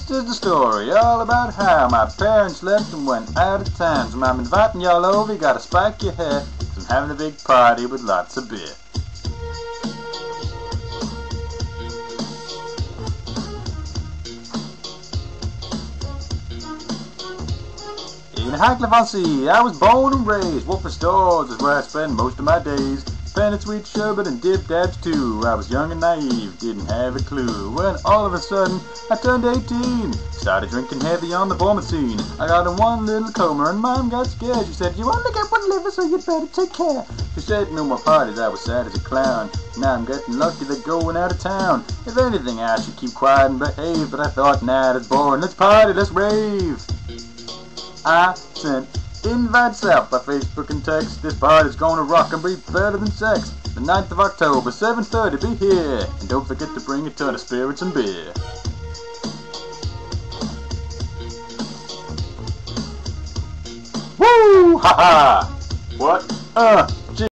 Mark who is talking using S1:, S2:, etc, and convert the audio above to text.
S1: This is the story all about how my parents left and went out of town. So I'm inviting y'all over, you gotta spike your hair, 'cause I'm having a big party with lots of beer. In Highcliffe on Sea, I was born and raised. Wolford Stores is where I spend most of my days. Penny sweet sherbet and dip dabs too. I was young and naive, didn't have a clue. When all of a sudden, I turned 18. Started drinking heavy on the vomit scene. I got in one little coma and Mom got scared. She said, "You only get one liver, so you better take care." She said, "No more parties." I was sad as a clown. Now I'm getting lucky they're going out of town. If anything, I should keep quiet and behave. But I thought, nah, that's boring. Let's party, let's rave. I sent invites out by Facebook and text. This party's gonna rock and be better than sex. The 9th of October, 7:30, be here. And don't forget to bring a ton of spirits and beer. Woo! Ha ha! What?